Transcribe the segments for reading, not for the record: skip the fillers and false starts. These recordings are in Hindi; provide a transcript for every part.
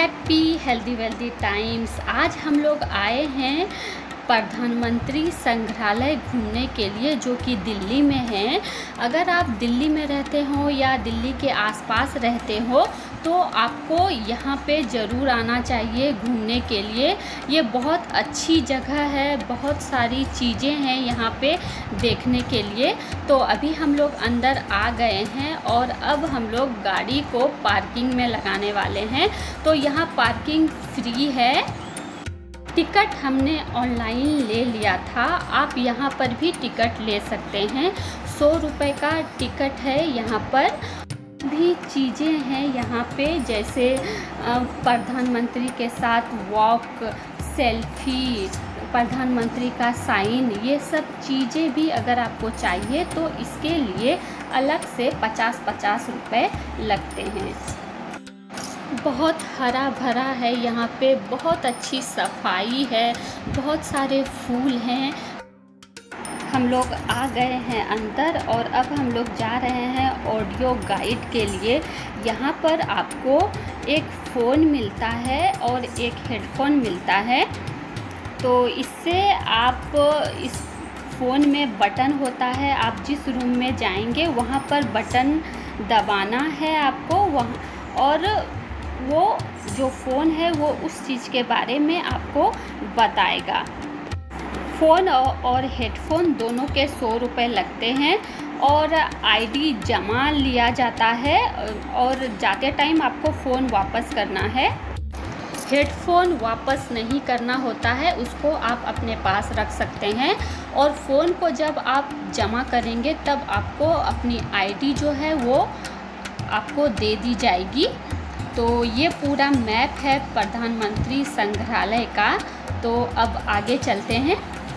Happy healthy wealthy times. आज हम लोग आए हैं प्रधानमंत्री संग्रहालय घूमने के लिए, जो कि दिल्ली में है। अगर आप दिल्ली में रहते हो या दिल्ली के आसपास रहते हो तो आपको यहाँ पे ज़रूर आना चाहिए घूमने के लिए। ये बहुत अच्छी जगह है, बहुत सारी चीज़ें हैं यहाँ पे देखने के लिए। तो अभी हम लोग अंदर आ गए हैं और अब हम लोग गाड़ी को पार्किंग में लगाने वाले हैं। तो यहाँ पार्किंग फ्री है। टिकट हमने ऑनलाइन ले लिया था, आप यहाँ पर भी टिकट ले सकते हैं। 100 रुपये का टिकट है। यहाँ पर भी चीज़ें हैं यहाँ पे, जैसे प्रधानमंत्री के साथ वॉक, सेल्फी, प्रधानमंत्री का साइन, ये सब चीज़ें भी अगर आपको चाहिए तो इसके लिए अलग से 50-50 रुपये लगते हैं। बहुत हरा भरा है यहाँ पे, बहुत अच्छी सफाई है, बहुत सारे फूल हैं। हम लोग आ गए हैं अंदर और अब हम लोग जा रहे हैं ऑडियो गाइड के लिए। यहाँ पर आपको एक फ़ोन मिलता है और एक हेडफोन मिलता है। तो इससे आप इस फ़ोन में बटन होता है, आप जिस रूम में जाएंगे वहाँ पर बटन दबाना है आपको वहाँ, और वो जो फ़ोन है वो उस चीज़ के बारे में आपको बताएगा। फ़ोन और हेडफोन दोनों के 100 रुपये लगते हैं और आईडी जमा लिया जाता है और जाते टाइम आपको फ़ोन वापस करना है। हेडफोन वापस नहीं करना होता है, उसको आप अपने पास रख सकते हैं। और फ़ोन को जब आप जमा करेंगे तब आपको अपनी आईडी जो है वो आपको दे दी जाएगी। तो ये पूरा मैप है प्रधानमंत्री संग्रहालय का। तो अब आगे चलते हैं।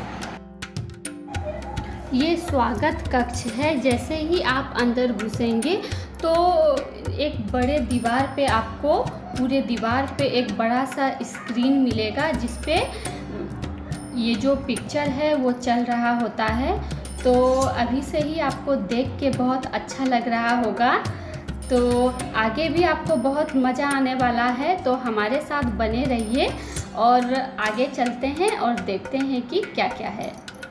ये स्वागत कक्ष है। जैसे ही आप अंदर घुसेंगे तो एक बड़े दीवार पे आपको, पूरे दीवार पे एक बड़ा सा स्क्रीन मिलेगा जिस पे ये जो पिक्चर है वो चल रहा होता है। तो अभी से ही आपको देख के बहुत अच्छा लग रहा होगा। तो आगे भी आपको बहुत मज़ा आने वाला है, तो हमारे साथ बने रहिए और आगे चलते हैं और देखते हैं कि क्या क्या है।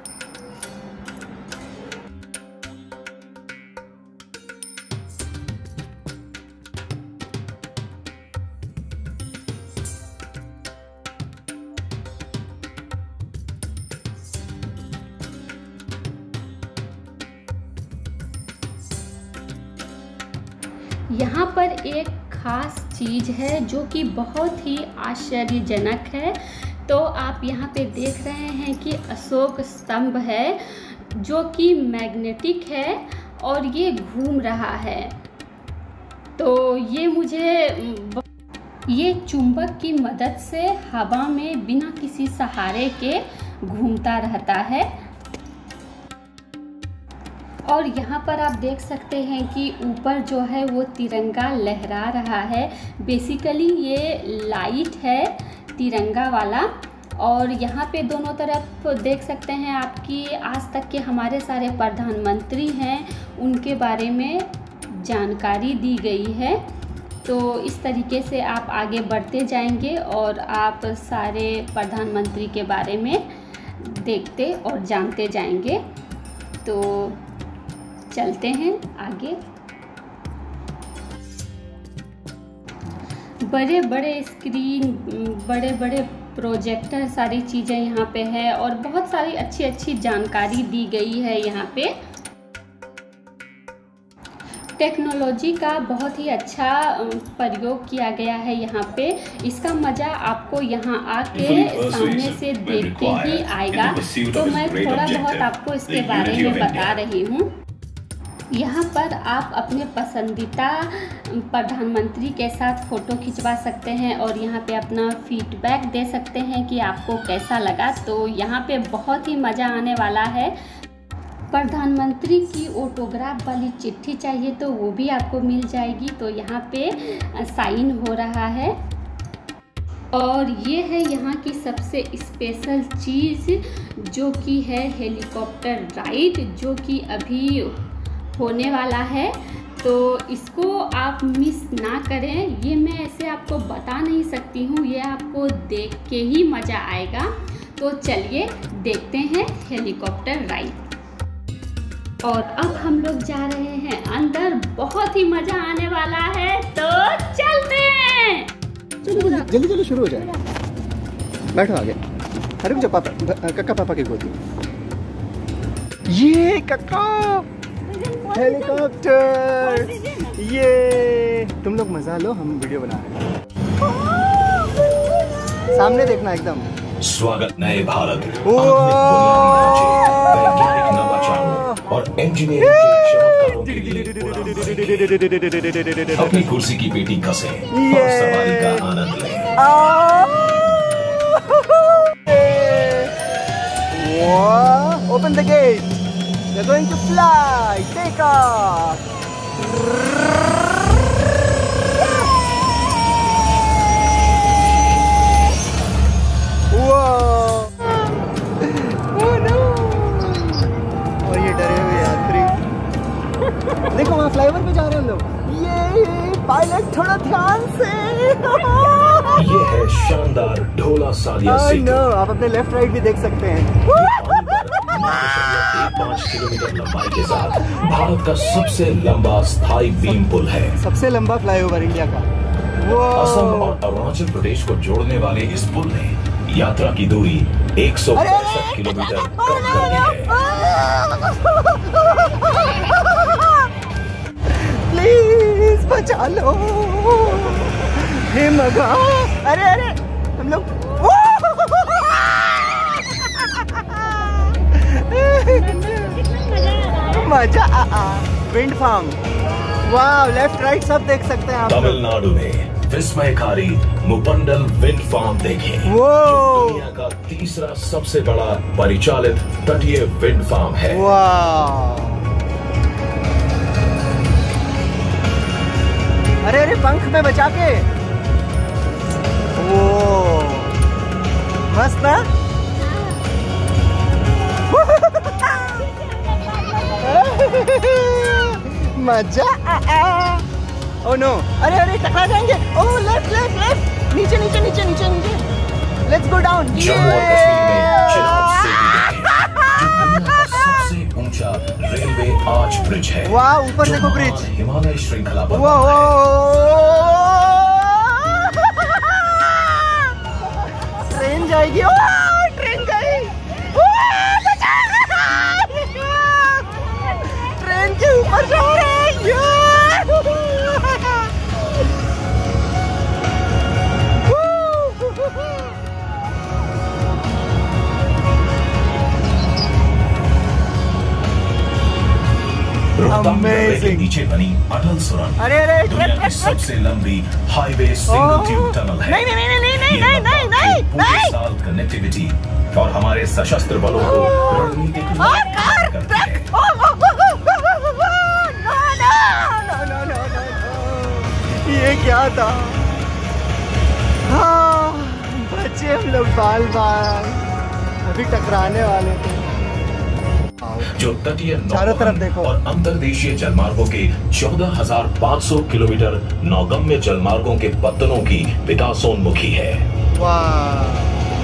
यहाँ पर एक ख़ास चीज़ है जो कि बहुत ही आश्चर्यजनक है। तो आप यहाँ पे देख रहे हैं कि अशोक स्तंभ है जो कि मैग्नेटिक है और ये घूम रहा है। तो ये चुंबक की मदद से हवा में बिना किसी सहारे के घूमता रहता है। और यहाँ पर आप देख सकते हैं कि ऊपर जो है वो तिरंगा लहरा रहा है। बेसिकली ये लाइट है तिरंगा वाला। और यहाँ पे दोनों तरफ देख सकते हैं आपकी आज तक के हमारे सारे प्रधानमंत्री हैं, उनके बारे में जानकारी दी गई है। तो इस तरीके से आप आगे बढ़ते जाएंगे और आप सारे प्रधानमंत्री के बारे में देखते और जानते जाएंगे। तो चलते हैं आगे। बड़े बड़े स्क्रीन, बड़े बड़े प्रोजेक्टर, सारी चीज़ें यहाँ पे है और बहुत सारी अच्छी अच्छी जानकारी दी गई है। यहाँ पे टेक्नोलॉजी का बहुत ही अच्छा प्रयोग किया गया है यहाँ पे। इसका मज़ा आपको यहाँ आके सामने से देख के ही आएगा। तो मैं थोड़ा बहुत आपको इसके बारे में बता रही हूँ। यहाँ पर आप अपने पसंदीदा प्रधानमंत्री के साथ फ़ोटो खिंचवा सकते हैं और यहाँ पे अपना फीडबैक दे सकते हैं कि आपको कैसा लगा। तो यहाँ पे बहुत ही मज़ा आने वाला है। प्रधानमंत्री की ऑटोग्राफ वाली चिट्ठी चाहिए तो वो भी आपको मिल जाएगी। तो यहाँ पे साइन हो रहा है। और ये है यहाँ की सबसे स्पेशल चीज़ जो कि है हेलीकॉप्टर राइड, जो कि अभी होने वाला है। तो इसको आप मिस ना करें। ये मैं ऐसे आपको बता नहीं सकती हूँ, ये आपको देख के ही मज़ा आएगा। तो चलिए देखते हैं हेलीकॉप्टर राइड। और अब हम लोग जा रहे हैं अंदर, बहुत ही मज़ा आने वाला है, तो चलते हैं। चलो जल्दी जल्दी शुरू हो जाए। बैठो आगे। अरे मुझे पापा, कक्का पापा की गोदी। ये कक्का हेलीकॉप्टर, ये तुम लोग मजा लो, हम वीडियो बना रहे हैं। सामने देखना एकदम। स्वागत नए भारत, वैज्ञानिक नवाचारों और इंजीनियरिंग के चमत्कारों के लिए अपनी कुर्सी की पेटी कसे और सवारी का आनंद लें। Open the gate. We're going to fly. Take off. Whoa. Oh no. और ये डरे हुए यात्री। देखो वहाँ फ्लाईओवर पे जा रहे हैं हम लोग। ये पायलट थोड़ा ध्यान से। ये है शानदार ढोला सालिया सेतु। आप अपने लेफ्ट राइट भी देख सकते हैं। 5 किलोमीटर लंबाई के साथ भारत का सबसे लंबा स्थायी बीम पुल है। सबसे लंबा फ्लाईओवर इंडिया का। असम और अरुणाचल प्रदेश को जोड़ने वाले इस पुल ने यात्रा की दूरी 165 किलोमीटर कम कर दी है। प्लीज बचा लो। हे मगा, अरे अरे हम लोग मजा विंड फार्म। वाह, लेफ्ट राइट सब देख सकते हैं आप। तमिलनाडु में विस्मयकारी मुपंडल विंड फार्म देखें, वो जो दुनिया का तीसरा सबसे बड़ा परिचालित तटीय विंड फार्म है। वाह, अरे अरे पंख में बचा के। वो मस्त ना। मजा ओ नो, अरे अरे टकरा जाएंगे। ओ लेफ्ट लेफ्ट लेफ्ट, नीचे नीचे नीचे नीचे नीचे। Let's go down. जम्मू और कश्मीर में चिनाब सेतु देखें, जो दुनिया का सबसे ऊंचा रेलवे आर्च ब्रिज है। वाह, ऊपर देखो ब्रिज, हिमालय श्रृंखला पर। ट्रेन जाएगी। ट्रेन गई। ट्रेन के ऊपर जा रहे हैं। रोहतांग दर्रे के नीचे बनी अटल सुरंग दुनिया की सबसे लंबी हाईवे सिंगल ट्यूब टनल है। ये पूरे साल कनेक्टिविटी और हमारे सशस्त्र बलों को रणनीतिक करती है। ये क्या था? हाँ, बच्चे हम लोग बाल बाल अभी टकराने वाले थे। जो तटीय चारों तरफ देखो और अंतर्देशीय जलमार्गों के 14,500 किलोमीटर नौगम्य जलमार्गों के पत्तनों की विकासोन्मुखी है। वाह,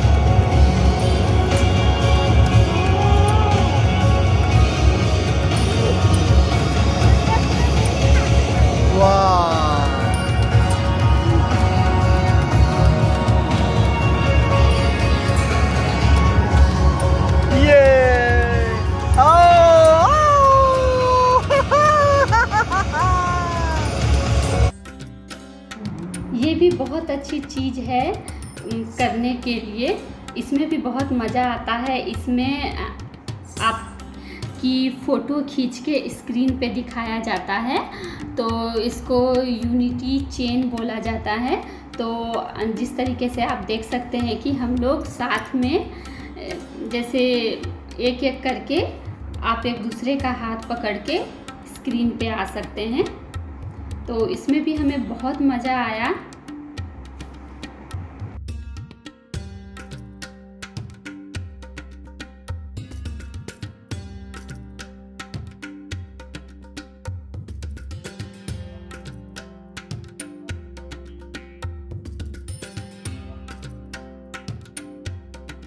ये भी बहुत अच्छी चीज़ है करने के लिए। इसमें भी बहुत मज़ा आता है। इसमें आपकी फ़ोटो खींच के स्क्रीन पे दिखाया जाता है, तो इसको यूनिटी चेन बोला जाता है। तो जिस तरीके से आप देख सकते हैं कि हम लोग साथ में जैसे एक एक करके आप एक दूसरे का हाथ पकड़ के स्क्रीन पे आ सकते हैं। तो इसमें भी हमें बहुत मज़ा आया।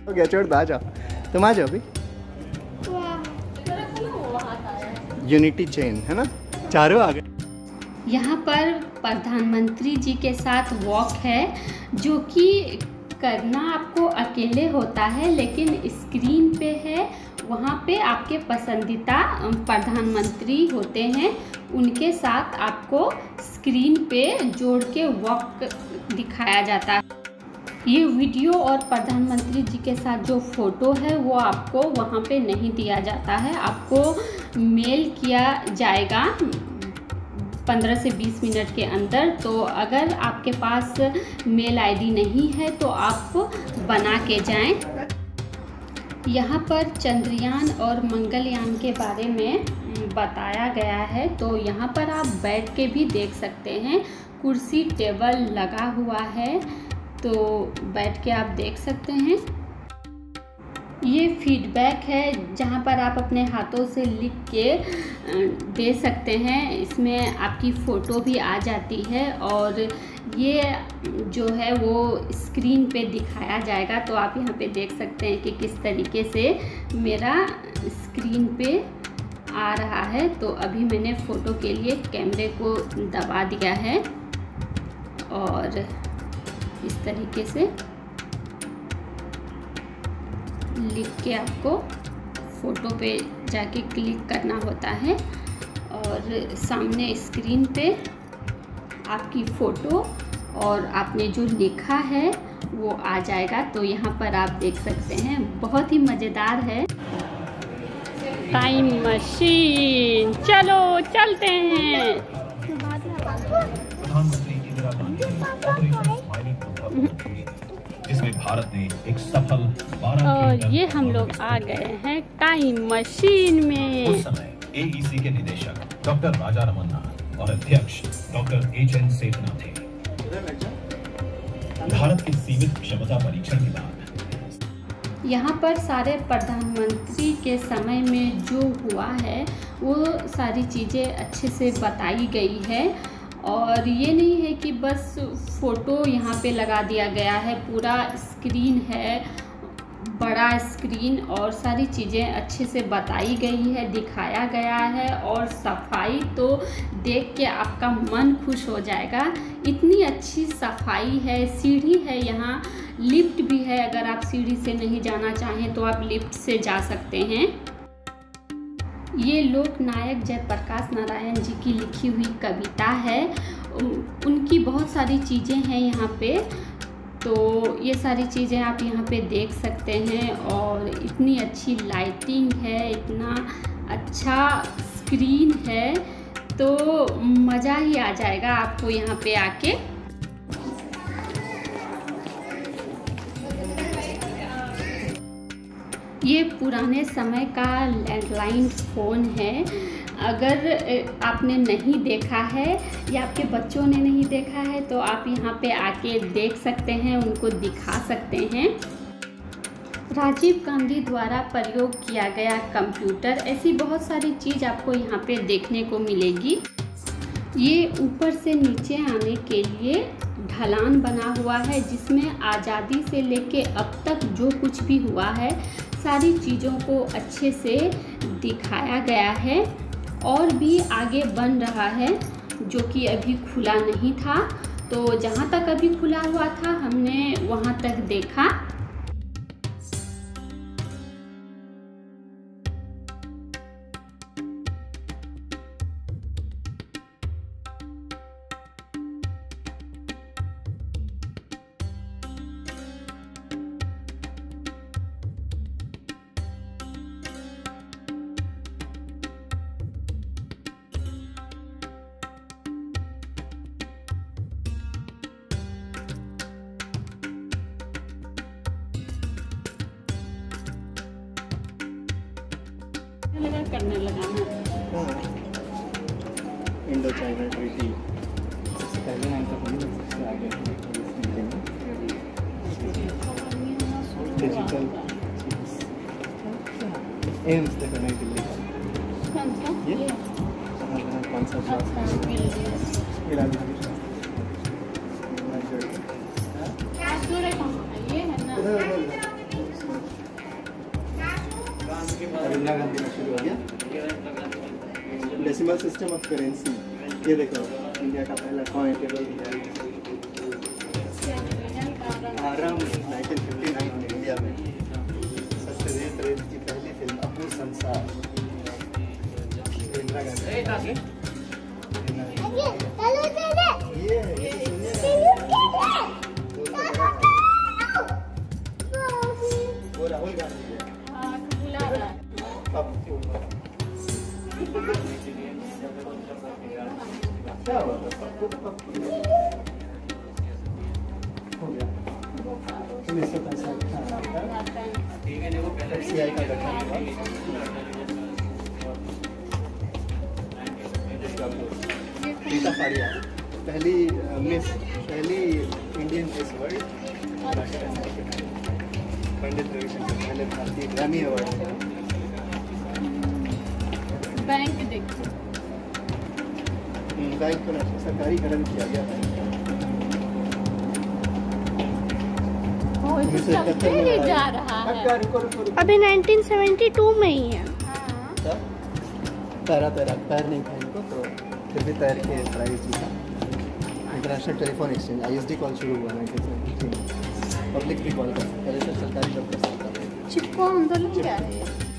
हो गया, छोड़ दो, आ जाओ तुम, आ जाओ अभी। यूनिटी चेन है ना, चारों आ गए। यहाँ पर प्रधानमंत्री जी के साथ वॉक है, जो कि करना आपको अकेले होता है, लेकिन स्क्रीन पे है, वहाँ पे आपके पसंदीदा प्रधानमंत्री होते हैं, उनके साथ आपको स्क्रीन पे जोड़ के वॉक दिखाया जाता है। ये वीडियो और प्रधानमंत्री जी के साथ जो फ़ोटो है वो आपको वहाँ पे नहीं दिया जाता है, आपको मेल किया जाएगा 15 से 20 मिनट के अंदर। तो अगर आपके पास मेल आईडी नहीं है तो आप बना के जाएं। यहाँ पर चंद्रयान और मंगलयान के बारे में बताया गया है, तो यहाँ पर आप बैठ के भी देख सकते हैं, कुर्सी टेबल लगा हुआ है, तो बैठ के आप देख सकते हैं। ये फीडबैक है, जहाँ पर आप अपने हाथों से लिख के दे सकते हैं, इसमें आपकी फ़ोटो भी आ जाती है और ये जो है वो स्क्रीन पे दिखाया जाएगा। तो आप यहाँ पे देख सकते हैं कि किस तरीके से मेरा स्क्रीन पे आ रहा है। तो अभी मैंने फ़ोटो के लिए कैमरे को दबा दिया है और इस तरीके से लिख के आपको फ़ोटो पे जाके क्लिक करना होता है और सामने स्क्रीन पे आपकी फ़ोटो और आपने जो लिखा है वो आ जाएगा। तो यहाँ पर आप देख सकते हैं, बहुत ही मज़ेदार है। टाइम मशीन, चलो चलते हैं। प्रधानमंत्री Indira Gandhi operation smiling programme, जिसमें भारत ने एक सफल 12 और ये हम लोग आ गए हैं टाइम मशीन में। उस समय AEC के निदेशक डॉक्टर राजा रमन्ना और अध्यक्ष डॉक्टर HN सेठना थे। भारत की सीमित क्षमता परीक्षण के बाद यहाँ पर सारे प्रधानमंत्री के समय में जो हुआ है वो सारी चीज़ें अच्छे से बताई गई है। और ये नहीं है कि बस फ़ोटो यहाँ पे लगा दिया गया है, पूरा स्क्रीन है, बड़ा स्क्रीन, और सारी चीज़ें अच्छे से बताई गई है, दिखाया गया है। और सफाई तो देख के आपका मन खुश हो जाएगा, इतनी अच्छी सफाई है। सीढ़ी है, यहाँ लिफ्ट भी है, अगर आप सीढ़ी से नहीं जाना चाहें तो आप लिफ्ट से जा सकते हैं। ये लोकनायक जयप्रकाश नारायण जी की लिखी हुई कविता है, उनकी बहुत सारी चीज़ें हैं यहाँ पे। तो ये सारी चीज़ें आप यहाँ पे देख सकते हैं और इतनी अच्छी लाइटिंग है, इतना अच्छा स्क्रीन है, तो मज़ा ही आ जाएगा आपको यहाँ पे आके। ये पुराने समय का लैंडलाइन फ़ोन है, अगर आपने नहीं देखा है या आपके बच्चों ने नहीं देखा है तो आप यहाँ पे आके देख सकते हैं, उनको दिखा सकते हैं। राजीव गांधी द्वारा प्रयोग किया गया कंप्यूटर, ऐसी बहुत सारी चीज़ आपको यहाँ पे देखने को मिलेगी। ये ऊपर से नीचे आने के लिए ढलान बना हुआ है, जिसमें आज़ादी से लेके अब तक जो कुछ भी हुआ है सारी चीज़ों को अच्छे से दिखाया गया है। और भी आगे बन रहा है जो कि अभी खुला नहीं था, तो जहाँ तक अभी खुला हुआ था हमने वहाँ तक देखा। करने लगा ना इंडो चाइना ट्रीटी सबसे पहले यहाँ तक नहीं, सबसे आगे डिजिटल एम्स तक नई दिल्ली का ये कौन सा ब्लॉक ये राजधानी ये है ना। इंदिरा गांधी का शुरू हो गया। डेसिमल सिस्टम ऑफ करेंसी, ये देखो इंडिया का पहला कॉइन टेबल आरंभ 1959 में इंडिया में। सत्यजीत रे की पहली फिल्म अपूर संसार, इंदिरा गांधी। ये वो राहुल गांधी है। क्या हुआ? हो गया। इससे पैसा FCI का गठन हुआ। रीता फारिया पहली मिस, पहली Indian miss world. Pandit Ravishankar पहले भारतीय ग्रैमी अवार्ड। बैंक देखो, बैंक को सरकारीकरण किया गया था। जा रहा है अभी 1972 में ही है। तैरा तैर नहीं था इनको, तो फिर भी तैर के प्राइज जीता। International telephone exchange ISD call शुरू हुआ 1973 में। पब्लिक भी कॉल कर पहले से सरकारी जॉब कर सकता था। चिपको आंदोलन क्या है?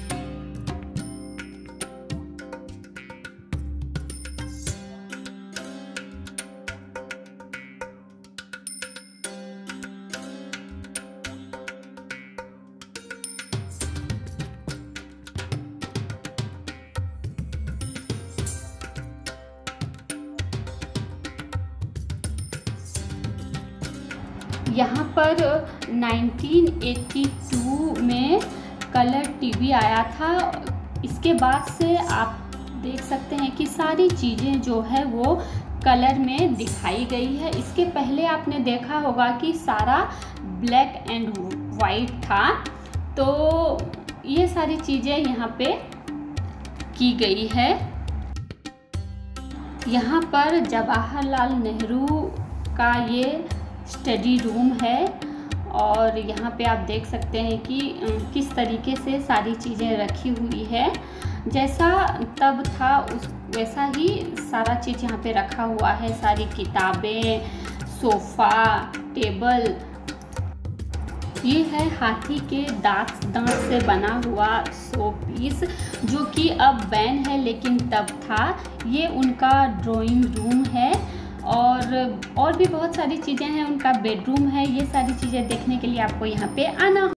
यहाँ पर 1982 में कलर टीवी आया था। इसके बाद से आप देख सकते हैं कि सारी चीज़ें जो है वो कलर में दिखाई गई है। इसके पहले आपने देखा होगा कि सारा ब्लैक एंड वाइट था, तो ये सारी चीज़ें यहाँ पे की गई है। यहाँ पर जवाहरलाल नेहरू का ये स्टडी रूम है और यहाँ पे आप देख सकते हैं कि किस तरीके से सारी चीज़ें रखी हुई है। जैसा तब था उस वैसा ही सारा चीज़ यहाँ पे रखा हुआ है। सारी किताबें, सोफ़ा, टेबल। ये है हाथी के दांत से बना हुआ शो पीस, जो कि अब बैन है लेकिन तब था। ये उनका ड्राइंग रूम है और भी बहुत सारी चीज़ें हैं। उनका बेडरूम है। ये सारी चीज़ें देखने के लिए आपको यहाँ पे आना